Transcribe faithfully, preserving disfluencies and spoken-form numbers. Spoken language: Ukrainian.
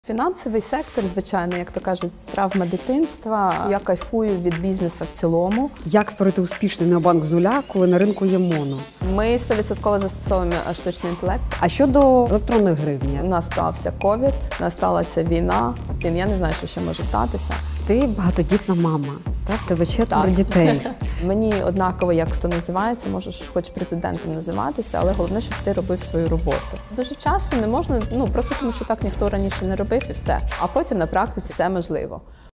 Фінансовий сектор, звичайно, як то кажуть, травма дитинства. Я кайфую від бізнесу в цілому. Як створити успішний необанк з нуля, коли на ринку є моно? Ми сто відсотків застосовуємо штучний інтелект. А щодо електронної гривні? У нас стався ковід, насталася війна. Я не знаю, що ще може статися. Ти багатодітна мама, так? В тебе четверо дітей. Мені однаково, як хто називається, можеш хоч президентом називатися, але головне, щоб ти робив свою роботу. Дуже часто не можна, ну просто тому що так ніхто раніше не робив і все. А потім на практиці все можливо.